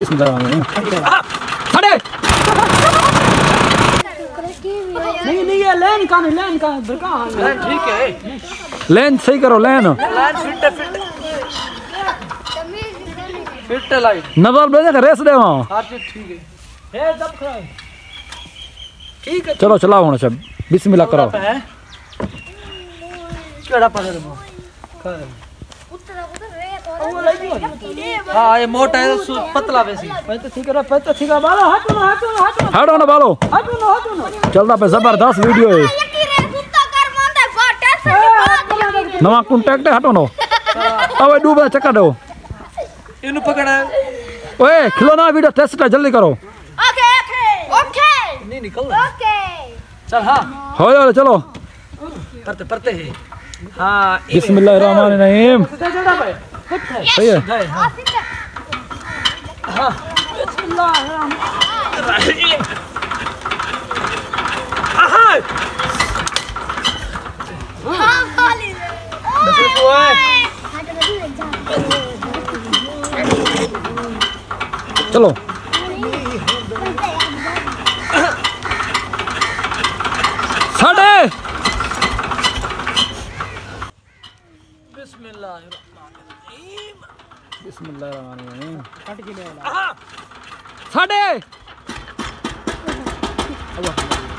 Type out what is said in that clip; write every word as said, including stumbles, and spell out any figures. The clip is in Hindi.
साढ़े नहीं नहीं ये लेन का नहीं लेन का बरका लेन ठीक है लेन सही करो lane lane fit fit fit light नजर बेजे का रेस दे वहां हां ठीक है है दब खड़ा ठीक है चलो चलाओ हुन सब बिस्मिल्लाह करो केड़ा पकड़ दो हाँ ये मोटा है तो पतला वैसी मैं तो ठीक है मैं तो ठीक है बालो हटो ना हटो ना हटो हटो ना बालो हटो ना हटो ना चलदा पे जबरदस्त वीडियो है नवा कांटेक्ट है हटो ना अब डूब चक्का दो इनु पकड़ा ओए खिलौना वीडियो टेस्ट है जल्दी करो ओके ओके ओके नहीं निकल ओके चल हाँ हो जाओ चलो परते परते है हाँ बिस्मिल्लाहिर्रहमानिर्रहीम सही है हाँ बिस्मिल्लाहिर्रहमानिर्रहीम हाँ हाँ खाली बस वो है चलो साढ़े बिस्मिल्लाहिर्रहमानिर्रहीम बिस्मिल्लाहिर्रहमानिर्रहीम कट के ले वाला साढ़े